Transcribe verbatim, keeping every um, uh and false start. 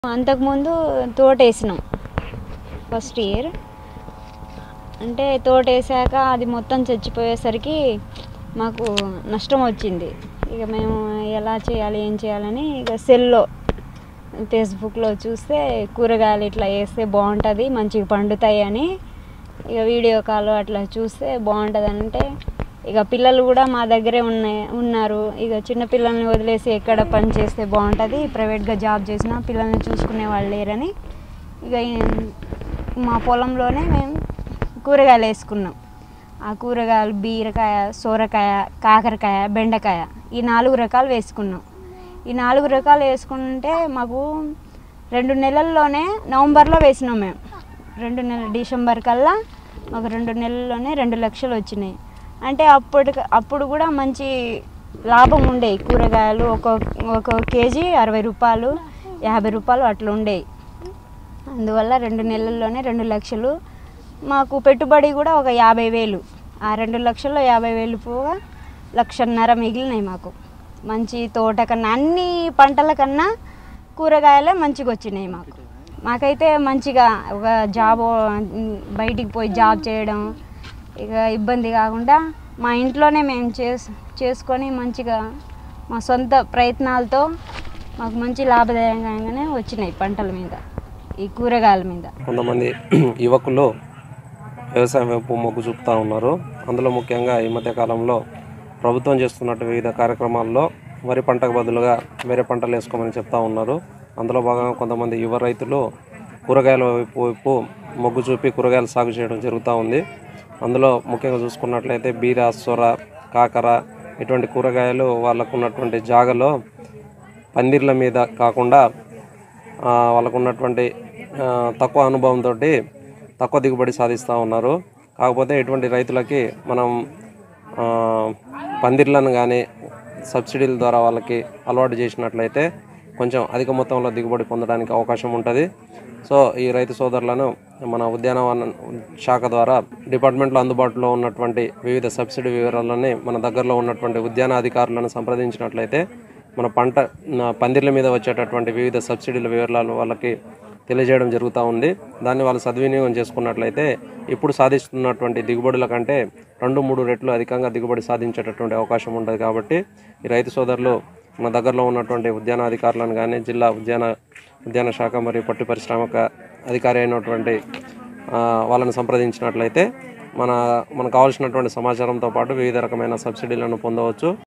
అంతకుముందు తోటేసినాం first year. అంటే తోటేసాక అది మొత్తం చచ్చిపోయేసరికి మాకు నష్టం వచ్చింది. ఇక మేము ఎలా చేయాలి ఏం చేయాలని ఇక సెల్లో ఫేస్బుక్లో చూస్తే కూరగాయలు ఇట్లా వేస్తే బాగుంటుంది, మంచిగా పండుతాయి అని ఇక వీడియో కాల్ అట్లా చూస్తే బాగుంటుంది అంటే ఇక పిల్లలు కూడా మా దగ్గరే ఉన్నాయి ఉన్నారు ఇక చిన్న పిల్లల్ని వదిలేసి ఎక్కడ పని చేస్తే బాగుంటుంది, ప్రైవేట్గా జాబ్ చేసినా పిల్లల్ని చూసుకునే వాళ్ళు లేరని ఇక మా పొలంలోనే మేము కూరగాయలు వేసుకున్నాం. ఆ కూరగాయలు బీరకాయ, సొరకాయ, కాకరకాయ, బెండకాయ ఈ నాలుగు రకాలు వేసుకున్నాం. ఈ నాలుగు రకాలు వేసుకుంటే మాకు రెండు నెలల్లోనే నవంబర్లో వేసినాం మేము. రెండు నెలలు డిసెంబర్ కల్లా మాకు రెండు నెలల్లోనే రెండు లక్షలు వచ్చినాయి. అంటే అప్పటి అప్పుడు కూడా మంచి లాభం ఉండేవి. కూరగాయలు ఒక ఒక కేజీ అరవై రూపాయలు యాభై రూపాయలు అట్లా ఉండేవి. అందువల్ల రెండు నెలల్లోనే రెండు లక్షలు మాకు పెట్టుబడి కూడా ఒక యాభై వేలు. ఆ రెండు లక్షల్లో యాభై వేలు పోగా లక్షన్నర మిగిలినాయి మాకు. మంచి తోట కన్నా అన్ని పంటల కన్నా కూరగాయలే మంచిగా వచ్చినాయి మాకు. మాకైతే మంచిగా ఒక జాబ్ బయటికి పోయి జాబ్ చేయడం ఇక ఇబ్బంది కాకుండా మా ఇంట్లోనే మేము చేసు చేసుకొని మంచిగా మా సొంత ప్రయత్నాలతో మాకు మంచి లాభదాయకంగానే వచ్చినాయి పంటల మీద, ఈ కూరగాయల మీద. కొంతమంది యువకులు వ్యవసాయం వైపు మొగ్గు చూపుతూ ఉన్నారు. అందులో ముఖ్యంగా ఈ మధ్య కాలంలో ప్రభుత్వం చేస్తున్నట్టు వివిధ కార్యక్రమాల్లో వరి పంటకు బదులుగా వేరే పంటలు వేసుకోమని చెప్తా ఉన్నారు. అందులో భాగంగా కొంతమంది యువ రైతులు కూరగాయల వైపు వైపు మొగ్గు చూపి కూరగాయలు సాగు చేయడం జరుగుతూ ఉంది. అందులో ముఖ్యంగా చూసుకున్నట్లయితే బీర, సొర, కాకర ఇటువంటి కూరగాయలు వాళ్ళకు ఉన్నటువంటి జాగలో పందిర్ల మీద కాకుండా వాళ్ళకు ఉన్నటువంటి తక్కువ అనుభవంతో తక్కువ దిగుబడి సాధిస్తూ ఉన్నారు. కాకపోతే ఇటువంటి రైతులకి మనం పందిర్లను కానీ సబ్సిడీల ద్వారా వాళ్ళకి అలవాటు చేసినట్లయితే కొంచెం అధిక మొత్తంలో దిగుబడి పొందడానికి అవకాశం ఉంటుంది. సో ఈ రైతు సోదరులను మన ఉద్యానవన శాఖ ద్వారా డిపార్ట్మెంట్లో అందుబాటులో ఉన్నటువంటి వివిధ సబ్సిడీ వివరాలని మన దగ్గరలో ఉన్నటువంటి ఉద్యాన అధికారులను సంప్రదించినట్లయితే మన పంట పందిర్ల మీద వచ్చేటటువంటి వివిధ సబ్సిడీల వివరాలు వాళ్ళకి తెలియజేయడం జరుగుతూ ఉంది. దాన్ని వాళ్ళు సద్వినియోగం చేసుకున్నట్లయితే ఇప్పుడు సాధిస్తున్నటువంటి దిగుబడుల కంటే రెండు మూడు రెట్లు అధికంగా దిగుబడి సాధించేటటువంటి అవకాశం ఉంటుంది. కాబట్టి ఈ రైతు సోదరులు మన దగ్గరలో ఉన్నటువంటి ఉద్యాన అధికారులను కానీ జిల్లా ఉద్యాన ఉద్యాన శాఖ మరియు పట్టు పరిశ్రామిక అధికారి అయినటువంటి వాళ్ళని సంప్రదించినట్లయితే మన మనకు కావాల్సినటువంటి సమాచారంతో పాటు వివిధ రకమైన సబ్సిడీలను పొందవచ్చు.